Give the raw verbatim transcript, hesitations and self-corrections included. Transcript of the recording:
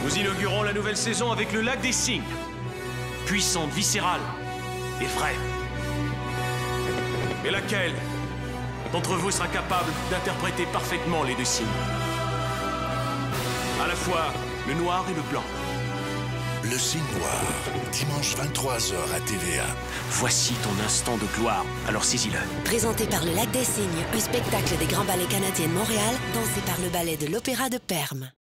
Nous inaugurons la nouvelle saison avec le lac des cygnes. Puissante, viscérale et vraie. Mais laquelle d'entre vous sera capable d'interpréter parfaitement les deux signes? À la fois le noir et le blanc. Le Cygne Noir, dimanche vingt-trois heures à T V A. Voici ton instant de gloire, alors saisis-le. Présenté par le Lac des Cygnes, un spectacle des Grands Ballets Canadiens de Montréal, dansé par le ballet de l'Opéra de Perm.